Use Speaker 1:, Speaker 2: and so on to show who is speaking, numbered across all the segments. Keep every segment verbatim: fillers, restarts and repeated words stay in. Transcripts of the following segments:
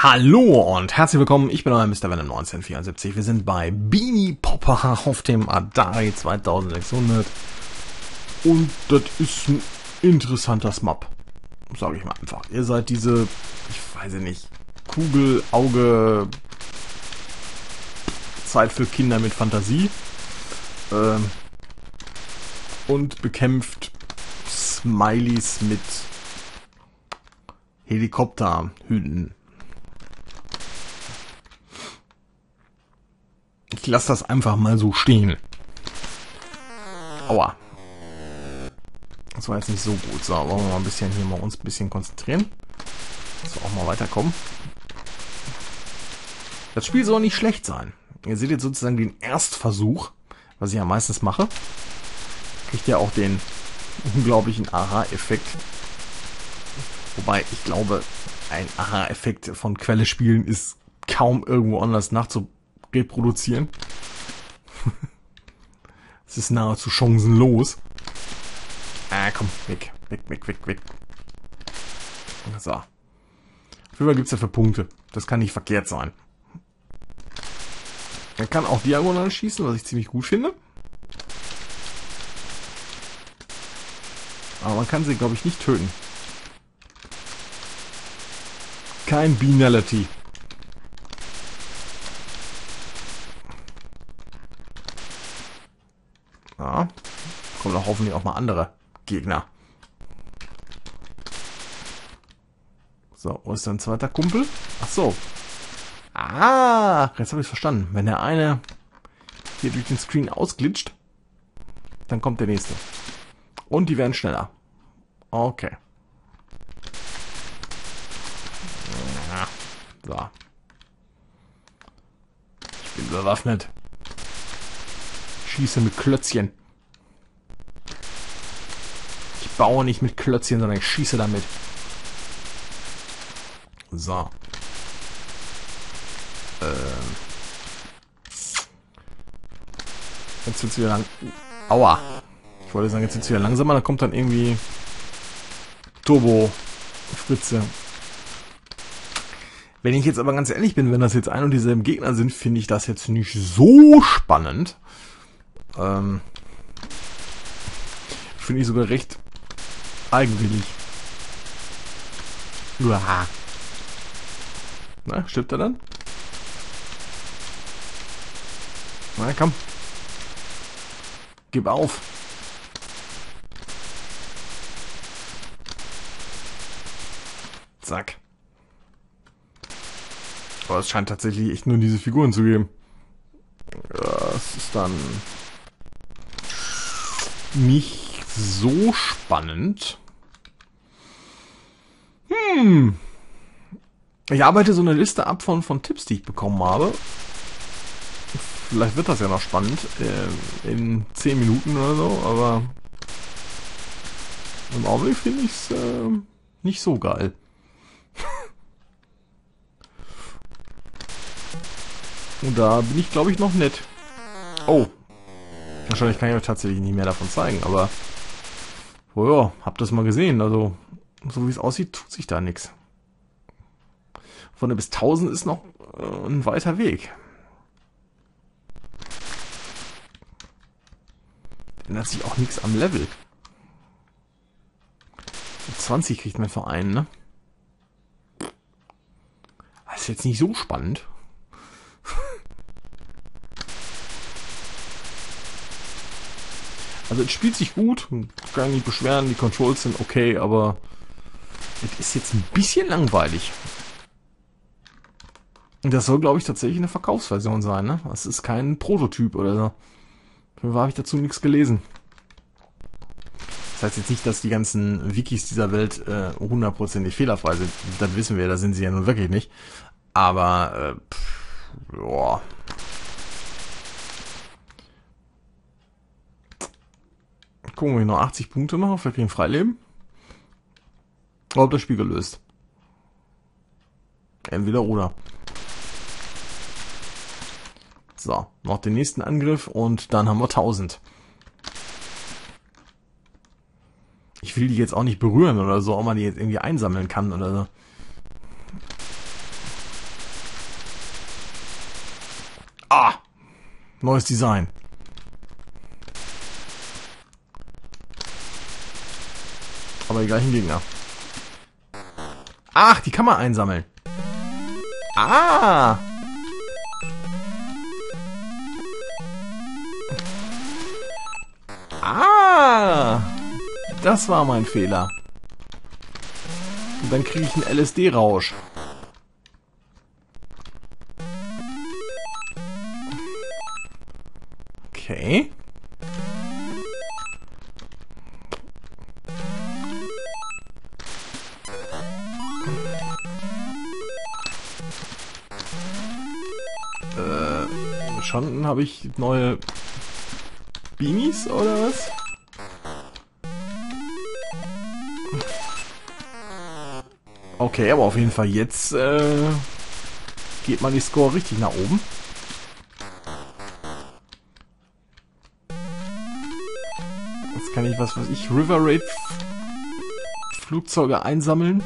Speaker 1: Hallo und herzlich willkommen, ich bin euer Mister Venom neunzehnhundertvierundsiebzig. Wir sind bei Beanie Popper auf dem Atari zweitausendsechshundert und das ist ein interessanter Smap, sage ich mal einfach. Ihr seid diese, ich weiß nicht, Kugel, Auge, Zeit für Kinder mit Fantasie ähm, und bekämpft Smileys mit Helikopterhüten. Ich lasse das einfach mal so stehen. Aua. Das war jetzt nicht so gut. So, wollen wir mal ein bisschen hier mal uns ein bisschen konzentrieren. Dass wir auch mal weiterkommen. Das Spiel soll nicht schlecht sein. Ihr seht jetzt sozusagen den Erstversuch, was ich ja meistens mache. Kriegt ja auch den unglaublichen Aha-Effekt. Wobei, ich glaube, ein Aha-Effekt von Quelle spielen ist kaum irgendwo anders nachzuproduzieren. Reproduzieren. Es ist nahezu chancenlos. Ah, komm, weg, weg, weg, weg, weg. So. Auf jeden Fall gibt es dafür Punkte. Das kann nicht verkehrt sein. Man kann auch diagonal schießen, was ich ziemlich gut finde. Aber man kann sie, glaube ich, nicht töten. Kein Binality. Ja, kommen auch hoffentlich auch mal andere Gegner. So, wo ist dein zweiter Kumpel? Ach so. Ah, jetzt habe ich es verstanden. Wenn der eine hier durch den Screen ausglitscht, dann kommt der nächste. Und die werden schneller. Okay. Ja, so. Ich bin bewaffnet. Schieße mit Klötzchen. Ich baue nicht mit Klötzchen, sondern ich schieße damit. So. Ähm. Jetzt wird's wieder lang. Aua. Ich wollte sagen, jetzt wird's wieder langsamer, da kommt dann irgendwie Turbo Fritze. Wenn ich jetzt aber ganz ehrlich bin, wenn das jetzt ein und dieselben Gegner sind, finde ich das jetzt nicht so spannend. Ähm, Finde ich sogar recht eigenwillig. Uah. Na, stirbt er dann? Na, komm. Gib auf. Zack. Aber es scheint tatsächlich echt nur diese Figuren zu geben. Das ist dann nicht so spannend. Hm. Ich arbeite so eine Liste ab von, von Tipps, die ich bekommen habe. Vielleicht wird das ja noch spannend. Äh, in zehn Minuten oder so, aber im Augenblick finde ich es äh, nicht so geil. Und da bin ich, glaube ich, noch nett. Oh. Wahrscheinlich kann ich euch tatsächlich nicht mehr davon zeigen, aber oh ja, habt das mal gesehen. Also, so wie es aussieht, tut sich da nichts. Von der bis tausend ist noch äh, ein weiter Weg. Ändert sich auch nichts am Level. zwanzig kriegt man für einen, ne? Das ist jetzt nicht so spannend. Also es spielt sich gut, kann ich nicht beschweren, die Controls sind okay, aber es ist jetzt ein bisschen langweilig. Und das soll, glaube ich, tatsächlich eine Verkaufsversion sein, ne? Das ist kein Prototyp oder so. Dafür habe ich dazu nichts gelesen. Das heißt jetzt nicht, dass die ganzen Wikis dieser Welt äh, hundertprozentig fehlerfrei sind. Das wissen wir, da sind sie ja nun wirklich nicht. Aber, äh, pff, boah. Gucken, ob ich noch achtzig Punkte mache, vielleicht kriegen Freileben. Oder ob das Spiel gelöst. Entweder oder. So, noch den nächsten Angriff und dann haben wir tausend. Ich will die jetzt auch nicht berühren oder so, ob man die jetzt irgendwie einsammeln kann oder so. Ah! Neues Design. Aber die gleichen Gegner. Ach, die kann man einsammeln. Ah! Ah! Das war mein Fehler. Und dann kriege ich einen L S D-Rausch. Okay. Äh, schon habe ich neue Beanies oder was? Okay, aber auf jeden Fall jetzt äh, geht man die Score richtig nach oben. Jetzt kann ich, was weiß ich, River Raid Flugzeuge einsammeln.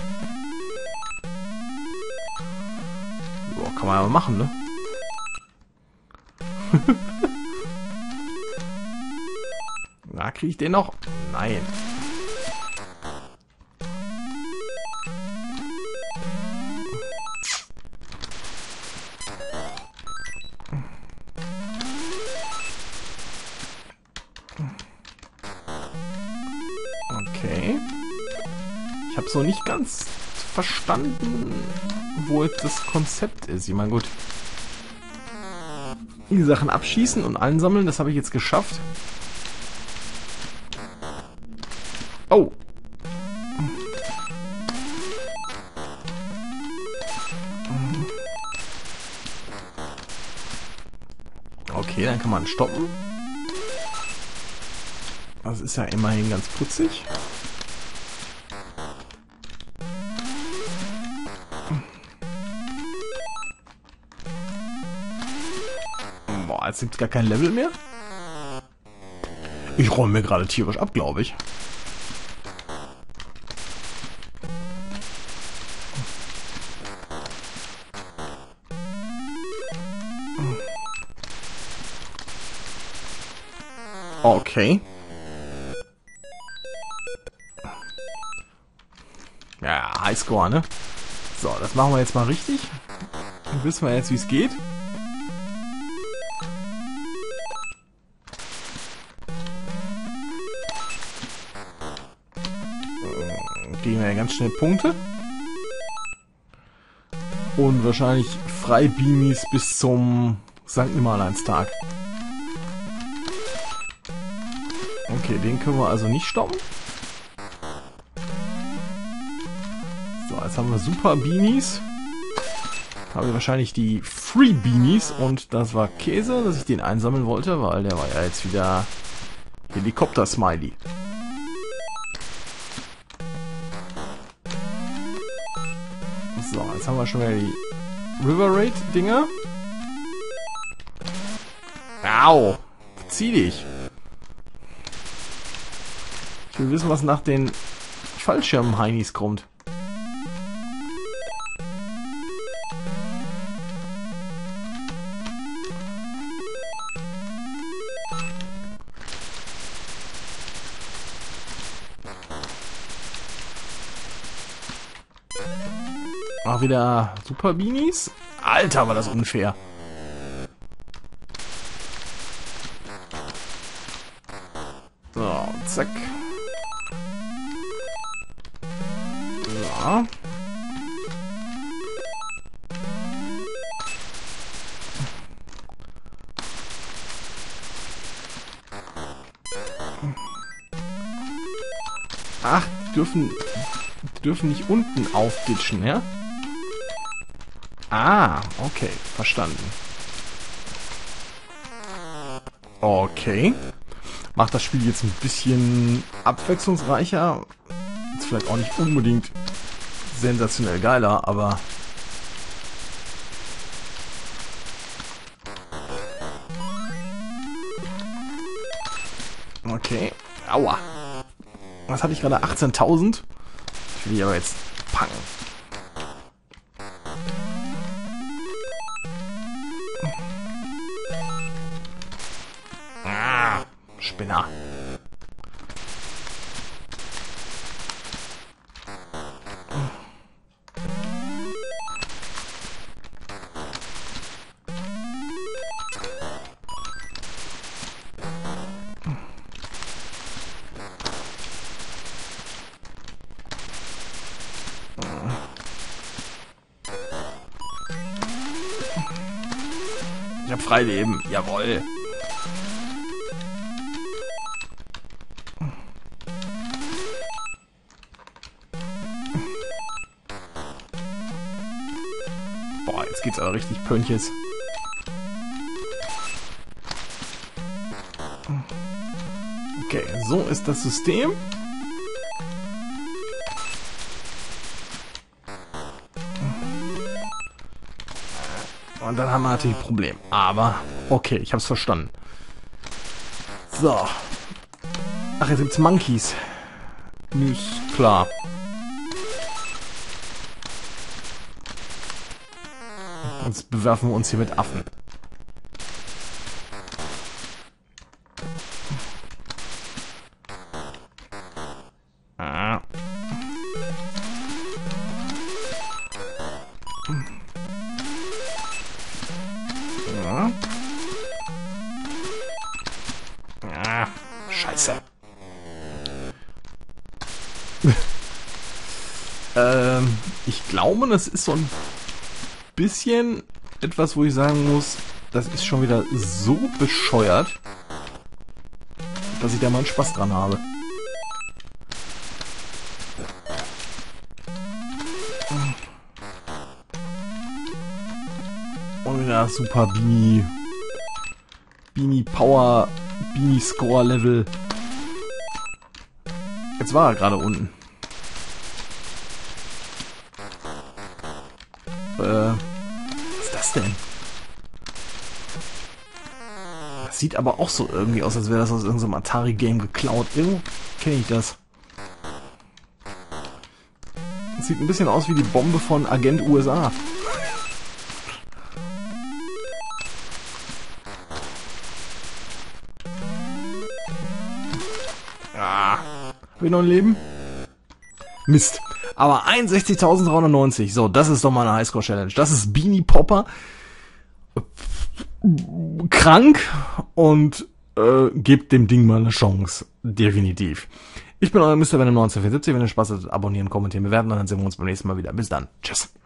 Speaker 1: Boah, kann man ja mal machen, ne? Na, kriege ich den noch? Nein. Okay. Ich habe so nicht ganz verstanden, wo jetzt das Konzept ist. Ich meine, gut. Die Sachen abschießen und einsammeln, das habe ich jetzt geschafft. Oh. Okay, dann kann man stoppen. Das ist ja immerhin ganz putzig. Boah, jetzt gibt es gar kein Level mehr. Ich räume mir gerade tierisch ab, glaube ich. Okay. Ja, Highscore, ne? So, das machen wir jetzt mal richtig. Dann wissen wir jetzt, wie es geht. Kriegen wir ja ganz schnell Punkte. Und wahrscheinlich Freibeanies bis zum Sankt Nimmerleinstag. Okay, den können wir also nicht stoppen. So, jetzt haben wir Super Beanies. Haben wir wahrscheinlich die Free Beanies und das war Käse, dass ich den einsammeln wollte, weil der war ja jetzt wieder Helikopter-Smiley. So, jetzt haben wir schon wieder die River Raid Dinger. Au! Zieh dich! Ich will wissen, was nach den Fallschirm-Heinis kommt. Auch wieder Super Beanies. Alter, war das unfair. So, zack. Ja. Ach, die dürfen, die dürfen nicht unten aufditschen, ja? Ah, okay, verstanden. Okay. Macht das Spiel jetzt ein bisschen abwechslungsreicher. Ist vielleicht auch nicht unbedingt sensationell geiler, aber... Okay. Aua. Was hatte ich gerade? achtzehntausend? Ich will die aber jetzt packen. Spinner. Ich hab Freileben, jawohl. Boah, jetzt geht's aber richtig Pönches. Okay, so ist das System. Und dann haben wir natürlich ein Problem. Aber, okay, ich hab's verstanden. So. Ach, jetzt gibt's Monkeys. Ist klar. Jetzt bewerfen wir uns hier mit Affen. Ah. Ja. Ah, scheiße. ähm, ich glaube, das ist so ein bisschen etwas, wo ich sagen muss, das ist schon wieder so bescheuert, dass ich da mal einen Spaß dran habe. Und wieder super Beanie. Beanie Power. Beanie Score Level. Jetzt war er gerade unten. Äh. Was ist das denn? Das sieht aber auch so irgendwie aus, als wäre das aus irgendeinem Atari-Game geklaut. Irgendwo kenne ich das. Das sieht ein bisschen aus wie die Bombe von Agent U S A. Ah, hab ich noch ein Leben? Mist. Aber einundsechzigtausenddreihundertneunzig. So, das ist doch mal eine Highscore-Challenge. Das ist Beanie Popper. Krank. Und äh, gebt dem Ding mal eine Chance. Definitiv. Ich bin euer Mister Venom neunzehnhundertvierundsiebzig. Wenn ihr Spaß hattet, abonnieren, kommentieren, bewerten. Und dann sehen wir uns beim nächsten Mal wieder. Bis dann. Tschüss.